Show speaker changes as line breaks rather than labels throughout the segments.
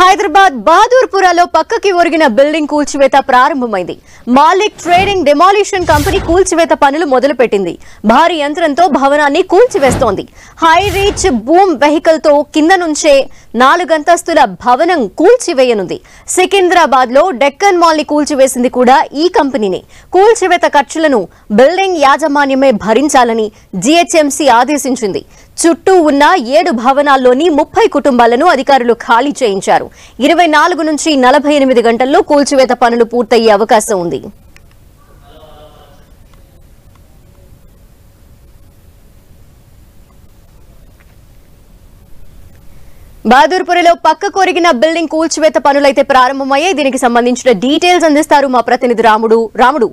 హైదరాబాద్ బహదూర్పురాలో పక్కకి ఒరిగిన బిల్డింగ్ కూల్చివేత ప్రారంభమైంది. మాలిక్ ట్రేడింగ్ డెమాలిషన్ కంపెనీ కూల్చివేత పనులు మొదలుపెట్టింది. భారీ యంత్రంతో భవనాన్ని కూల్చివేస్తోంది. హై రీచ్ బూమ్ వెహికల్ తో కింద నుంచే 4 అంతస్తుల భవనం కూల్చివేయనుంది. సికింద్రాబాద్ లో డెక్కన్ మాల్ ని కూల్చివేసింది కూడా ఈ కంపెనీనే. కూల్చివేత ఖర్చులను బిల్డింగ్ యాజమాన్యమే భరించాలని జీహెచ్ఎంసీ ఆదేశించింది. చుట్టూ ఉన్న 7 భవనాల్లోని 30 కుటుంబాలను అధికారులు ఖాళీ చేయించారు. 24 నుంచి 48 గంటల్లో కూల్చివేత పనులు పూర్తయ్యే అవకాశం ఉంది. బహదూర్పురలో పక్క కొరిగిన బిల్డింగ్ కూల్చివేత పనులైతే ప్రారంభమయ్యాయి. దీనికి సంబంధించిన డీటెయిల్స్ అందిస్తారు మా ప్రతినిధి రాముడు.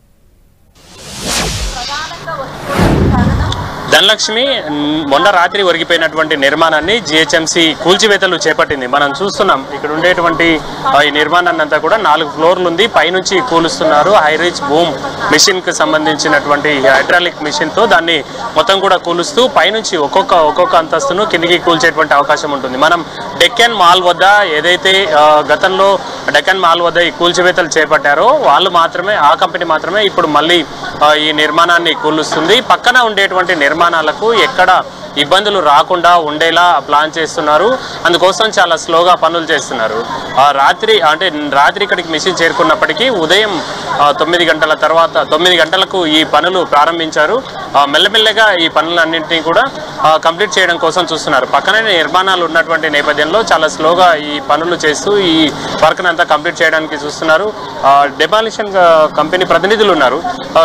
ధనలక్ష్మి మొన్న రాత్రి ఒరిగిపోయినటువంటి నిర్మాణాన్ని జీహెచ్ఎంసీ కూల్చివేతలు చేపట్టింది. మనం చూస్తున్నాం ఇక్కడ ఉండేటువంటి ఈ నిర్మాణాన్ని అంతా కూడా 4 ఫ్లోర్లు ఉంది. పైనుంచి కూలుస్తున్నారు. హై రీచ్ బూమ్ మిషన్ కి సంబంధించినటువంటి హైడ్రాలిక్ మిషన్ తో దాన్ని మొత్తం కూడా కూలుస్తూ పైనుంచి ఒక్కొక్క అంతస్తును కిందికి కూల్చేటువంటి అవకాశం ఉంటుంది. మనం డెక్కన్ మాల్ వద్ద ఏదైతే గతంలో డెక్కన్ మాల్ వద్ద ఈ కూల్చివేతలు చేపట్టారో వాళ్ళు మాత్రమే, ఆ కంపెనీ మాత్రమే ఇప్పుడు మళ్ళీ ఈ నిర్మాణాన్ని కూలుస్తుంది. పక్కన ఉండేటువంటి నిర్మాణాలకు ఎక్కడ ఇబ్బందులు రాకుండా ఉండేలా ప్లాన్ చేస్తున్నారు. అందుకోసం చాలా స్లోగా పనులు చేస్తున్నారు. రాత్రి ఇక్కడికి మిషన్ చేరుకున్నప్పటికీ ఉదయం 9 గంటల తర్వాత 9 గంటలకు ఈ పనులు ప్రారంభించారు. మెల్లమెల్లగా ఈ పనులన్నింటినీ కూడా కంప్లీట్ చేయడం కోసం చూస్తున్నారు. పక్కనే నిర్మాణాలు ఉన్నటువంటి నేపథ్యంలో చాలా స్లోగా ఈ పనులు చేస్తూ ఈ వర్క్ అంతా కంప్లీట్ చేయడానికి చూస్తున్నారు. డెమాలిషన్ కంపెనీ ప్రతినిధులు ఉన్నారు.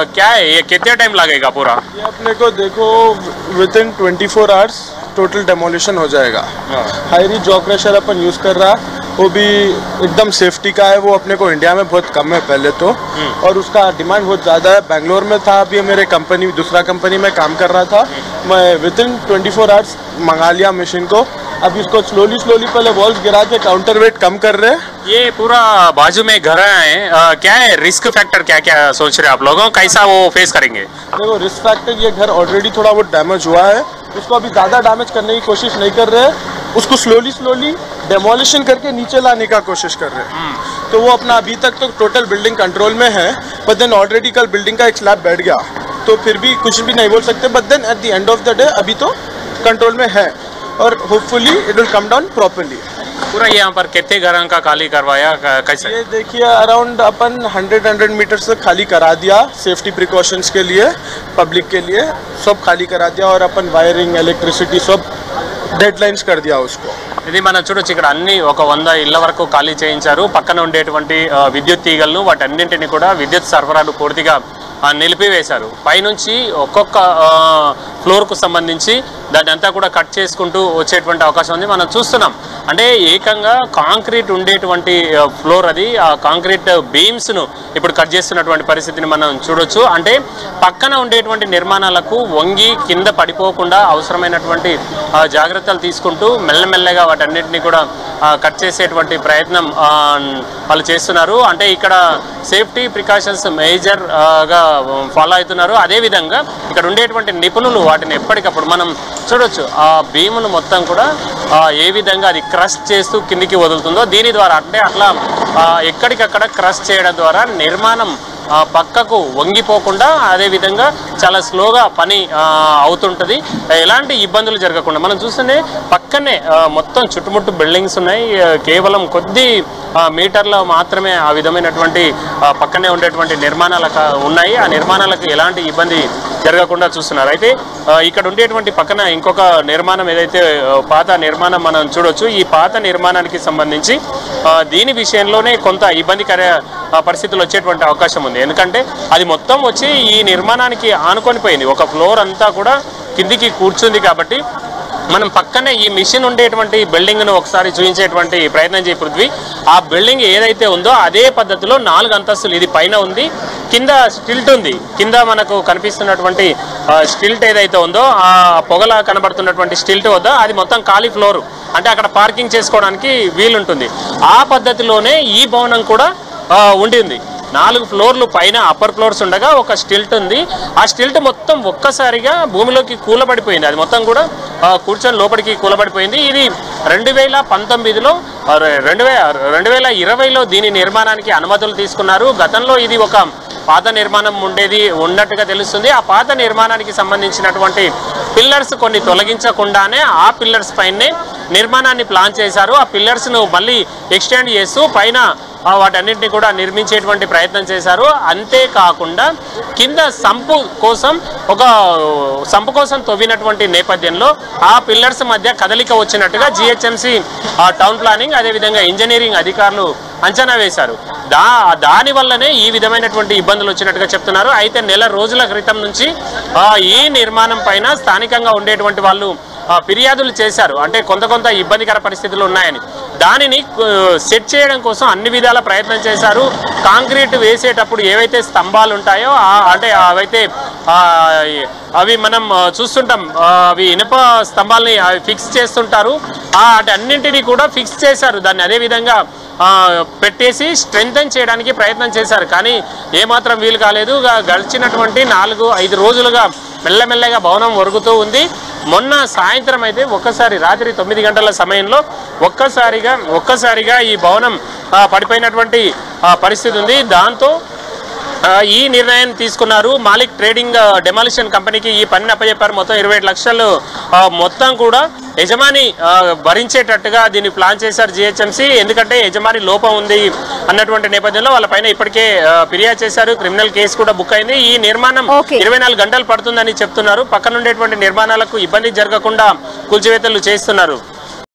कितना टाइम लगेगा पूरा?
ये अपने को देखो within 24 hours total demolition हो जाएगा. हाई रीच जॉ क्रशर अपन यूज़ कर रहा, वो भी एकदम सेफ्टी का है. वो अपने को इंडिया में बहुत कम है पहले तो, और उसका डिमांड बहुत ज़्यादा है. बेंगलोर में था, अभी मेरे दूसरा कंपनी में काम कर रहा था. मैं विद इन 24 आवर्स मंगा लिया मशीन को. अब इसको स्लोली पहले वॉल्स गिरा के काउंटर वेट कम कर रहे हैं.
ये पूरा बाजू में घर है, क्या है रिस्क फैक्टर, क्या सोच रहे हैं आप लोगों, कैसा वो फेस करेंगे?
देखो रिस्क फैक्टर, ये घर ऑलरेडी थोड़ा बहुत डैमेज हुआ है. उसको अभी ज़्यादा डैमेज करने की कोशिश नहीं कर रहे हैं. उसको स्लोली डेमोलिशन करके नीचे लाने का कोशिश कर रहे हैं. तो वो अपना अभी तक तो टोटल बिल्डिंग कंट्रोल में है, बट देन ऑलरेडी कल बिल्डिंग का एक स्लैब बैठ गया, तो फिर भी कुछ भी नहीं बोल सकते. But then at the end of the day अभी तो कंट्रोल में है, और hopefully it will come down properly.
पूरा यहाँ पर कितने घरों का खाली करवाया, कैसे?
ये देखिए अराउंड अपन 100 मीटर्स तक खाली करा दिया सेफ्टी प्रिकॉशंस के लिए, पब्लिक के लिए सब खाली करा दिया. और अपन वायरिंग इलेक्ट्रिसिटी सब डेडलाइंस कर दिया उसको.
ఇది మనం చూడొచ్చు. ఇక్కడ అన్ని 100 ఇళ్ల వరకు ఖాళీ చేయించారు. పక్కన ఉండేటువంటి విద్యుత్ తీగలను వాటన్నింటినీ కూడా విద్యుత్ సరఫరాలు పూర్తిగా నిలిపివేశారు. పైనుంచి ఒక్కొక్క ఫ్లోర్కు సంబంధించి దాన్ని అంతా కూడా కట్ చేసుకుంటూ వచ్చేటువంటి అవకాశం ఉంది. మనం చూస్తున్నాం. అంటే ఏకంగా కాంక్రీట్ ఉండేటువంటి ఫ్లోర్ అది, ఆ కాంక్రీట్ బీమ్స్ను ఇప్పుడు కట్ చేస్తున్నటువంటి పరిస్థితిని మనం చూడొచ్చు. అంటే పక్కన ఉండేటువంటి నిర్మాణాలకు వంగి కింద పడిపోకుండా అవసరమైనటువంటి జాగ్రత్తలు తీసుకుంటూ మెల్లమెల్లగా వాటన్నిటిని కూడా కట్ చేసేటువంటి ప్రయత్నం వాళ్ళు చేస్తున్నారు. అంటే ఇక్కడ సేఫ్టీ ప్రికాషన్స్ మేజర్గా ఫాలో అవుతున్నారు. అదేవిధంగా ఇక్కడ ఉండేటువంటి నిపుణులు వాటిని ఎప్పటికప్పుడు మనం చూడొచ్చు. ఆ భీమును మొత్తం కూడా ఏ విధంగా అది క్రష్ చేస్తూ కిందికి వదులుతుందో దీని ద్వారా, అంటే అట్లా ఎక్కడికక్కడ క్రష్ చేయడం ద్వారా నిర్మాణం పక్కకు వంగిపోకుండా అదేవిధంగా చాలా స్లోగా పని అవుతుంటుంది. ఎలాంటి ఇబ్బందులు జరగకుండా మనం చూస్తేనే పక్కనే మొత్తం చుట్టుముట్టు బిల్డింగ్స్ ఉన్నాయి. కేవలం కొద్ది మీటర్ల మాత్రమే ఆ విధమైనటువంటి పక్కనే ఉండేటువంటి నిర్మాణాలు ఉన్నాయి. ఆ నిర్మాణాలకు ఎలాంటి ఇబ్బంది జరగకుండా చూస్తున్నారు. అయితే ఇక్కడ ఉండేటువంటి పక్కన ఇంకొక నిర్మాణం ఏదైతే పాత నిర్మాణం మనం చూడొచ్చు. ఈ పాత నిర్మాణానికి సంబంధించి దీని విషయంలోనే కొంత ఇబ్బందికర పరిస్థితులు వచ్చేటువంటి అవకాశం ఉంది. ఎందుకంటే అది మొత్తం వచ్చి ఈ నిర్మాణానికి ఆనుకొని పోయింది. ఒక ఫ్లోర్ అంతా కూడా కిందికి కూర్చుంది. కాబట్టి మనం పక్కనే ఈ మిషన్ ఉండేటువంటి బిల్డింగ్ను ఒకసారి చూపించేటువంటి ప్రయత్నం చేయ పృథ్వీ. ఆ బిల్డింగ్ ఏదైతే ఉందో అదే పద్ధతిలో 4 అంతస్తులు, ఇది పైన ఉంది, కింద స్టిల్ట్ ఉంది. కింద మనకు కనిపిస్తున్నటువంటి స్టిల్ట్ ఏదైతే ఉందో ఆ పొగలా కనబడుతున్నటువంటి స్టిల్ట్ వద్ద అది మొత్తం ఖాళీ ఫ్లోరు, అంటే అక్కడ పార్కింగ్ చేసుకోవడానికి వీలుంటుంది. ఆ పద్ధతిలోనే ఈ భవనం కూడా ఉండింది. 4 ఫ్లోర్లు పైన అప్పర్ ఫ్లోర్స్ ఉండగా ఒక స్టిల్ట్ ఉంది. ఆ స్టిల్ట్ మొత్తం ఒక్కసారిగా భూమిలోకి కూలబడిపోయింది. అది మొత్తం కూడా కూర్చొని లోపలికి కూలబడిపోయింది. ఇది 2019లో 2020లో దీని నిర్మాణానికి అనుమతులు తీసుకున్నారు. గతంలో ఇది ఒక పాత నిర్మాణం ఉన్నట్టుగా తెలుస్తుంది. ఆ పాత నిర్మాణానికి సంబంధించినటువంటి పిల్లర్స్ కొన్ని తొలగించకుండానే ఆ పిల్లర్స్ పైనే నిర్మాణాన్ని ప్లాన్ చేశారు. ఆ పిల్లర్స్ను మళ్ళీ ఎక్స్టెండ్ చేస్తూ పైన వాటన్నింటినీ కూడా నిర్మించేటువంటి ప్రయత్నం చేశారు. అంతేకాకుండా కింద సంపు కోసం తవ్వినటువంటి నేపథ్యంలో ఆ పిల్లర్స్ మధ్య కదలిక వచ్చినట్టుగా జిహెచ్ఎంసీ టౌన్ ప్లానింగ్ అదేవిధంగా ఇంజనీరింగ్ అధికారులు అంచనా వేశారు. దాని వల్లనే ఈ విధమైనటువంటి ఇబ్బందులు వచ్చినట్టుగా చెప్తున్నారు. అయితే నెల రోజుల క్రితం నుంచి ఈ నిర్మాణం పైన స్థానికంగా ఉండేటువంటి వాళ్ళు ఫిర్యాదులు చేశారు. అంటే కొంత ఇబ్బందికర పరిస్థితులు ఉన్నాయని. దానిని సెట్ చేయడం కోసం అన్ని విధాల ప్రయత్నం చేశారు. కాంక్రీట్ వేసేటప్పుడు ఏవైతే స్తంభాలు ఉంటాయో అంటే అవి మనం చూస్తుంటాం, అవి ఇనుప స్తంభాలని ఫిక్స్ చేస్తుంటారు. అన్నింటినీ కూడా ఫిక్స్ చేశారు. దాన్ని అదేవిధంగా పెట్టేసి స్ట్రెంథెన్ చేయడానికి ప్రయత్నం చేశారు. కానీ ఏమాత్రం వీలు కాలేదు. గడిచినటువంటి 4-5 రోజులుగా మెల్లమెల్లగా భవనం ఒరుగుతూ ఉంది. మొన్న సాయంత్రం అయితే ఒక్కసారి రాత్రి 9 గంటల సమయంలో ఒక్కసారిగా ఈ భవనం పడిపోయినటువంటి పరిస్థితి ఉంది. దాంతో ఈ నిర్ణయం తీసుకున్నారు. మాలిక్ ట్రేడింగ్ డెమాలిషన్ కంపెనీకి ఈ పనిని అప్పచెప్పారు. మొత్తం 27 లక్షలు మొత్తం కూడా యజమాని భరించేటట్టుగా దీన్ని ప్లాన్ చేశారు జిహెచ్ఎంసీ. ఎందుకంటే యజమాని లోపం ఉంది అన్నటువంటి నేపథ్యంలో వాళ్ళపైన ఇప్పటికే ఫిర్యాదు చేశారు. క్రిమినల్ కేసు కూడా బుక్ అయింది. ఈ నిర్మాణం 24 గంటలు పడుతుందని చెప్తున్నారు. పక్కనుండేటువంటి నిర్మాణాలకు ఇబ్బంది జరగకుండా కూల్చివేతలు చేస్తున్నారు.